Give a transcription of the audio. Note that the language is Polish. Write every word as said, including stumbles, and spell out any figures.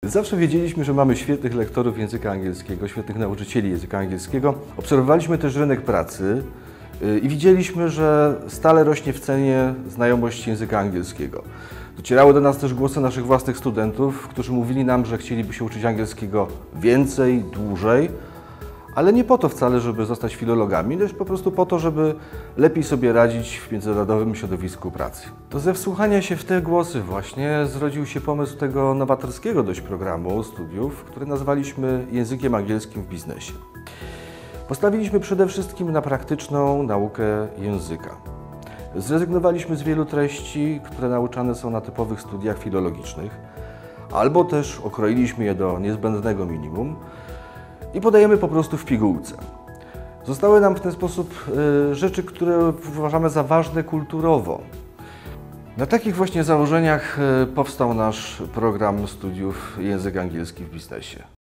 Zawsze wiedzieliśmy, że mamy świetnych lektorów języka angielskiego, świetnych nauczycieli języka angielskiego. Obserwowaliśmy też rynek pracy i widzieliśmy, że stale rośnie w cenie znajomość języka angielskiego. Docierały do nas też głosy naszych własnych studentów, którzy mówili nam, że chcieliby się uczyć angielskiego więcej, dłużej, ale nie po to wcale, żeby zostać filologami, lecz po prostu po to, żeby lepiej sobie radzić w międzynarodowym środowisku pracy. To ze wsłuchania się w te głosy właśnie zrodził się pomysł tego nowatorskiego dość programu studiów, który nazwaliśmy językiem angielskim w biznesie. Postawiliśmy przede wszystkim na praktyczną naukę języka. Zrezygnowaliśmy z wielu treści, które nauczane są na typowych studiach filologicznych, albo też okroiliśmy je do niezbędnego minimum i podajemy po prostu w pigułce. Zostały nam w ten sposób y, rzeczy, które uważamy za ważne kulturowo. Na takich właśnie założeniach y, powstał nasz program studiów język angielski w biznesie.